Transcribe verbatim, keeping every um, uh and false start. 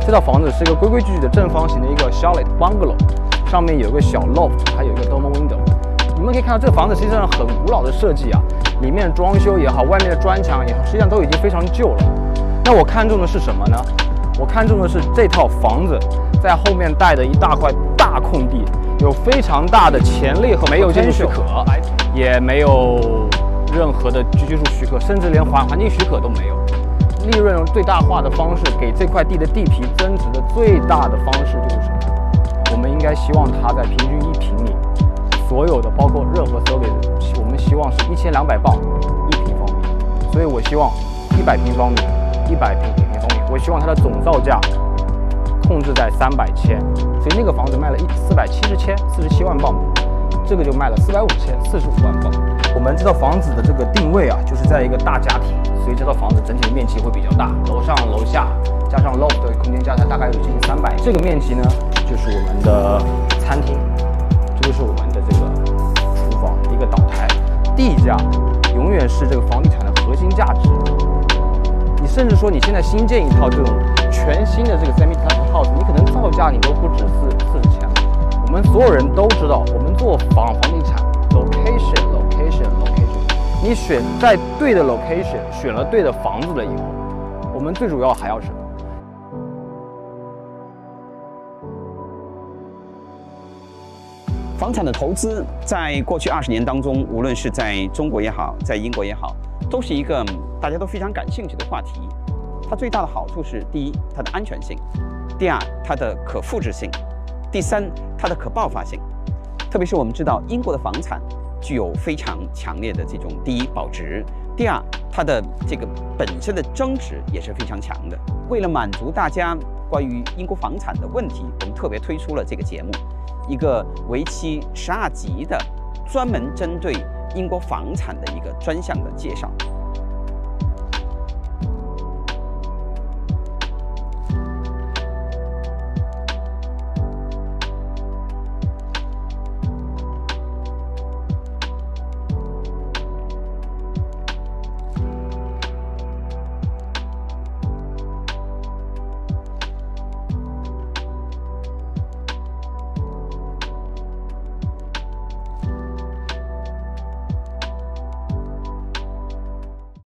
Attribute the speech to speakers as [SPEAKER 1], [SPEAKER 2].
[SPEAKER 1] 这套房子是一个规规矩矩的正方形的一个 chalet bungalow， 上面有个小 loft， 还有一个 dormer window。你们可以看到这个房子实际上很古老的设计啊，里面装修也好，外面的砖墙也好，实际上都已经非常旧了。那我看中的是什么呢？我看中的是这套房子在后面带的一大块大空地，有非常大的前列和没有建筑许可，也没有任何的居住许可，甚至连环环境许可都没有。利润最大化的方式，给这块地的地皮增值的最大的方式就是什么？我们应该希望它在平均一平米，所有的包括任何 service， 我们希望是一千两百磅一平方米。所以我希望一百平方米，一百平平方米，我希望它的总造价控制在三百千。所以那个房子卖了一四百七十千，四十七万镑，这个就卖了四百五十千，四十五万镑。我们这套房子的这个定位啊，就是在一个大家庭，所以这套房子整体的面积会比较大，楼上楼下加上 loft 的空间加起来大概有接近三百。这个面积呢，就是我们的餐厅，这就是我们的这个厨房，一个岛台。地价永远是这个房地产的核心价值。你甚至说你现在新建一套这种全新的这个 semi-detached house， 你可能造价你都不止四四十千。我们所有人都知道，我们做房房地产 location location location， 你选在对的 location， 选了对的房子了以后，我们最主要还要什么？
[SPEAKER 2] 房产的投资在过去二十年当中，无论是在中国也好，在英国也好，都是一个大家都非常感兴趣的话题。它最大的好处是：第一，它的安全性；第二，它的可复制性；第三，它的可爆发性。特别是我们知道，英国的房产具有非常强烈的这种第一保值，第二，它的这个本身的增值也是非常强的。为了满足大家关于英国房产的问题，我们特别推出了这个节目，一个为期十二集的专门针对英国房产的一个专项的介绍。